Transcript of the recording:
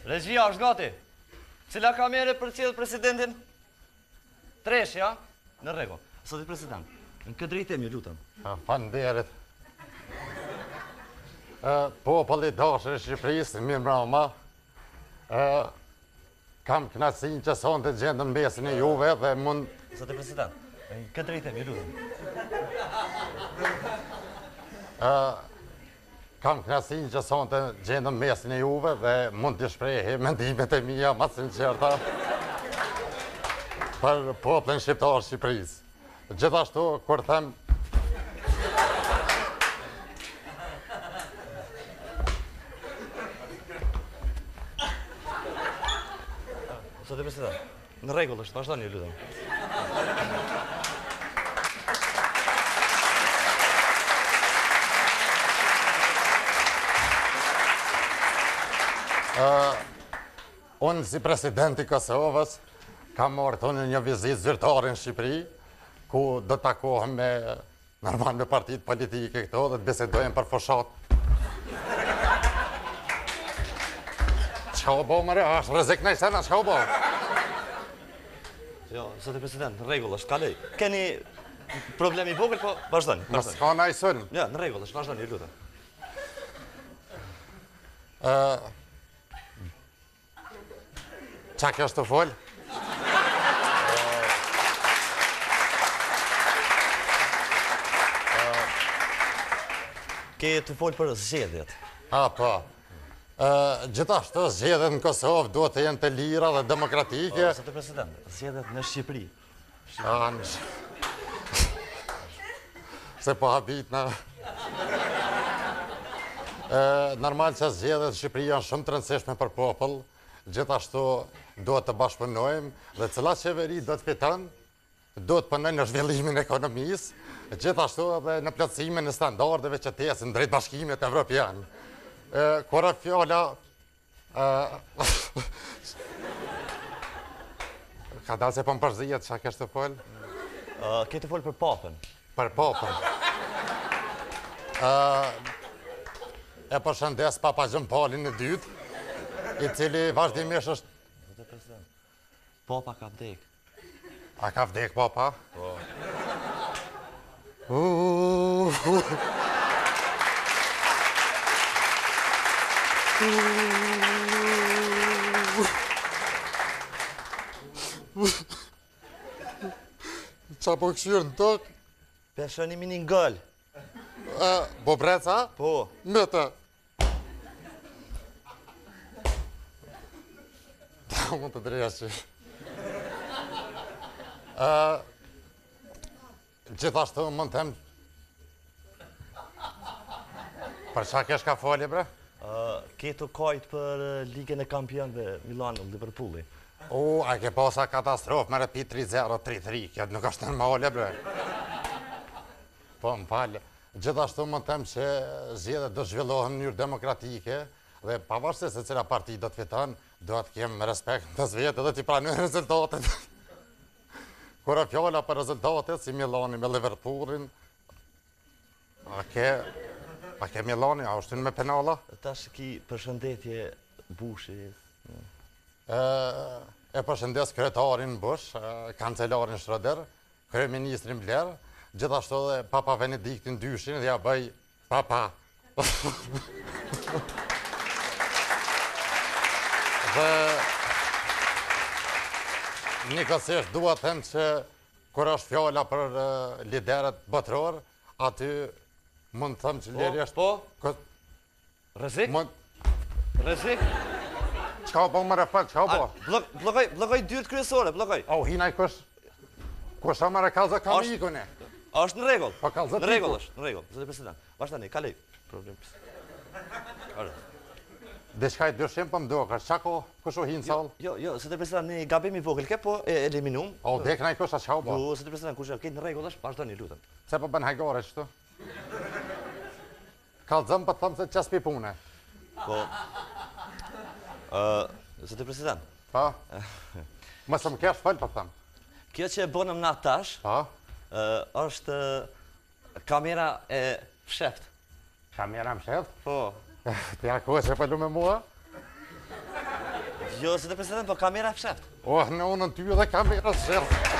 Regjia është gati. Cila kamere për cilë presidentin? Tresh, ja? Në rregull. Zoti president, në këtë drejtim ju lutem. Faleminderit. Populli i dashur i Shqipërisë, mirë mbrëma. Kam kënaqësinë që sonte gjendëm mesin e juve dhe mund... Zoti president, në këtë drejtim ju lutem. Kam kënaqësinë që sonte gjendëm mesin e juve dhe mund të shprehi mendimet e mia më të sinqerta për popullin shqiptar të Shqipërisë. Gjithashtu, kur them Zoti president, në rregull është, vazhdoni ju lutem. Unë si presidenti Kosovës kam marrë tonë një vizitë zyrtare në Shqipëri, ku do të takohem me partitë politike këto dhe të bisedojmë për fushat. Qa o bo, mëre, është rrezik në sena, qa o bo? Jo, zoti president, në rregull është, kaloj. Keni problemi i vogël, po vazhdoni. Më s'ka najsun. Ja, në rregull është, vazhdoni ju lutem. Qa kjo është të folë? Ke të folë për zgjedhjet. Po. Gjithashtu zgjedhjet në Kosovë duhet të jenë të lira dhe demokratike. Zoti president, zgjedhjet në Shqipëri. Se po habit në... Normal që zgjedhjet në Shqipëri janë shumë të rëndësishme për popull. Gjithashtu duhet të bashkëpunojmë dhe cila qeveri do të fiton, do të punojnë në zhvillimin e ekonomisë, gjithashtu edhe në plotësimin e standardeve që të ecin drejt bashkimit evropian. Kura fjala ka dalë se po më përzijet çka kesh të fol? Ke të folë për papën. Për papën. E përshëndes Papa Gjën Paulin e dytë, i cili vazhdimisht është... Zoti president, papa ka vdek. A ka vdek papa? Po. Qa po këshyrë në tokë? Peshoni minin gëll. Bobreca? Po. Mëtë. Mund të dreshi. Gjithashtu mund të them... Për qa kesh ka foli, bre? Ke të kajt për Ligën e Kampionëve Milano-Liverpooli. A ke posa katastrofë me repi 3-0, 3-3, kjo nuk është normale, bre. Po, më falë. Gjithashtu mund të them që zgjedhjet do zhvillohen në mënyrë demokratike dhe pavarësisht se cila parti do të fiton, do të kemë respekt të vetë dhe t'i pranojmë rezultatet. Kura fjala për rezultatet, si Milani me Liverpoolin, a ke Milani, a është në me penala? Tash ki përshëndetje Bushi. E përshëndes kryetarin Bush, kancelarin Schröder, kryeministrin Blair, gjithashtu dhe Papa Benediktin dyshin dhe ja bëj papa. Dhe njëkohësisht dua të them që kur është fjala për liderët botëror, aty mund të them që lirisht... Po? Rrezik? Rrezik? Qka po më refat, qka po? Blokoj dyrt kryesore, blokoj. Au, hinaj kush a më rekazë kam ikune. Është në rregull. Po kallëzë Në rregull është, në rregull. Zoti president, vazhdoni, kaloj. Problem. Diçka i dyshim për mdokër, qa ko, kush u hinë salë? Jo, zoti president, një gabim i vogël ke, po e eliminum. O, dek nëj kush a qa u bo? Jo, zoti president, kush e këtë në rregull është, vazhdoni, lutem. Se po bën hajgore qëtu? Kallëzëm për të thëmë se qas pi pune. Po, zoti president. Pa? Mësë më kesh fëll për të thëmë. Kjo që e bonëm na tash, Pa? është kamera e fsheft. Kamera më sheft? Po. Ti a kohë që pëllu me mua? Jo, zotë president, po kamera fshat. Oh, në unën ty edhe kamerës shërë.